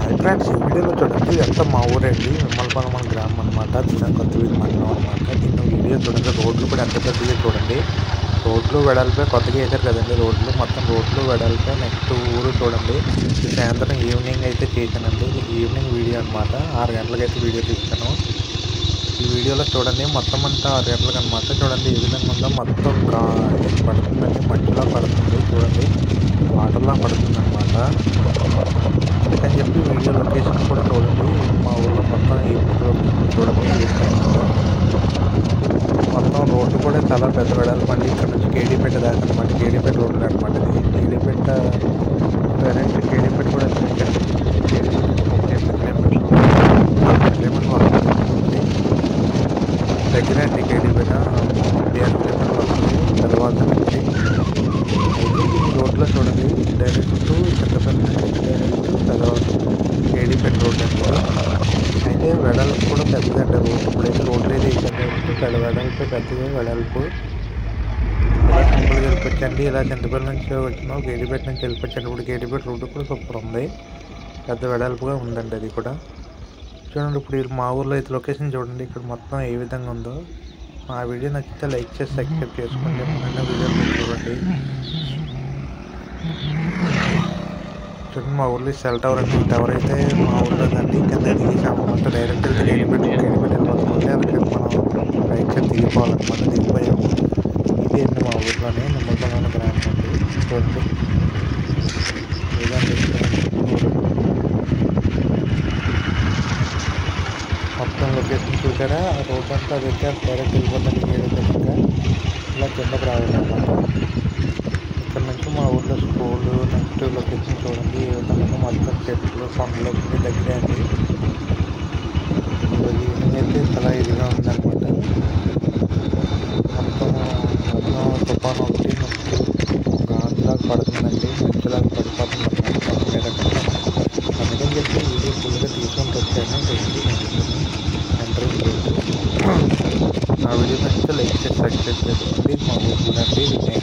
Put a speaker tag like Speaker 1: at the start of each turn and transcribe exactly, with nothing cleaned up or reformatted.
Speaker 1: Friends, ఈ వీడియోలో చూడండి ఎంత మా ఊరండి విమలపాలెం మన గ్రామం అనమాట. దీని కొత్తవీధి మండలం అనమాట. దీని వీడియో చూడండి. రోడ్లు కూడా ఎంత పెద్దగా చూడండి. రోడ్లు వెడల్పే కొత్తగా వేశారు కదండి. రోడ్లు మొత్తం రోడ్లు వెడల్పే. నెక్స్ట్ ఊరు చూడండి. సాయంత్రం ఈవినింగ్ అయితే చేశానండి. ఈవినింగ్ వీడియో అనమాట. ఆరు గంటలకైతే వీడియో తీస్తాను. ఈ వీడియోలో చూడండి మొత్తం అంతా ఆరు గంటలకు అనమాట. చూడండి ఏ విధంగా ఉందో మొత్తం పడుతుందండి. మట్టిలో పడుతుంది చూడండి. వాటర్లా పడుతుంది అనమాట. అందుకని చెప్పి వీడియో లొకేషన్ కూడా చూడండి. మా ఊళ్ళో మొత్తం ఈ లొకేషన్ చూడండి. మొత్తం రోడ్డు కూడా చాలా పెద్ద వెడల్పండి. ఇక్కడ నుంచి కేడీపేట దాకా అనమాట. కేడీపేట రోడ్లు అనమాట. ఇది కేడీపేట కరెంట్ కేడీపేట కూడా ముప్పై ఎనిమిది కిలోమీటర్లు కిలోమీటర్లు వస్తుంది. దగ్గర అండి కేడీపేట ముప్పై ఆరు కిలోమీటర్లు వస్తుంది. తర్వాత నుంచి రోడ్లో చూడండి. డైరెక్ట్ చింతపల్లి నుంచి డైరెక్ట్ తర్వాత కేడీపేట రోడ్ అండి. అయితే వెడల్పు కూడా పెద్దదండి రోడ్డు. ఇప్పుడైతే రోడ్లు అయితే వేసారు. వెడల్పు పెద్దగా వెడల్పు ఇలా సింపుల్గా వెళ్ళిపోవచ్చండి. ఇలా చింతపల్లి నుంచి వచ్చినాం కేడీపేట నుంచి వెళ్ళిపోవచ్చండి. ఇప్పుడు కేడీపేట రోడ్డు కూడా సూపర్ ఉంది. పెద్ద వెడల్పుగా ఉందండి అది కూడా. చూడండి ఇప్పుడు మా ఊర్లో అయితే లొకేషన్ చూడండి. ఇక్కడ మొత్తం ఏ విధంగా ఉందో. మా వీడియో నచ్చితే లైక్ చేసి సబ్స్క్రైబ్ చేసుకోండి. మొన్న వీడియో చూడండి. చూడండి మా ఊర్లో సెల్ టవర్ అండి. టవర్ అయితే మా ఊర్లో దండి. కింద దిగేసామన్నమాట. డైరెక్ట్ కేడీపేట కేడీపేట వెళ్ళిపోతుంది. అందుకని మనం రైట్ సైడ్ దిగిపోవాలన్నమాట. దిగిపోయాము. ఇది అండి మా ఊర్లోనే నిమ్మలపాలెం గ్రామం అండి. చూడండి ఇదండి మొత్తం లొకేషన్ చూసారా. రోడ్ అంతా అదైతే డైరెక్ట్ వెళ్ళిపోతుంది కేడీపేట. ఇలా కిందకు రావాలన్నమాట. ఇక్కడ నుంచి మా ఊర్లో స్కూలు నెక్స్ట్ లొకేషన్ చూడండి. ఏ విధంగా మొత్తం చెట్లు కొండలు దగ్గరే అండి. ఈవినింగ్ అయితే చాలా ఇదిగా ఉందన్నమాట. మొత్తం మొత్తం తుఫాను ఒకటి నెక్స్ట్ గాంధీలాగా పడుతుందండి. మంచులాగా పడిపోతుంది అన్నమాట మీద. అందుకని చెప్పి వీడియో ఫుల్గా తీసుకుంటూ వచ్చాను. డైలీ ఎంట్రీ ఆ వీడియో నచ్చితే లైక్ చేసి సబ్స్క్రైబ్ చేసుకోండి. మా ఊరు చూడండి.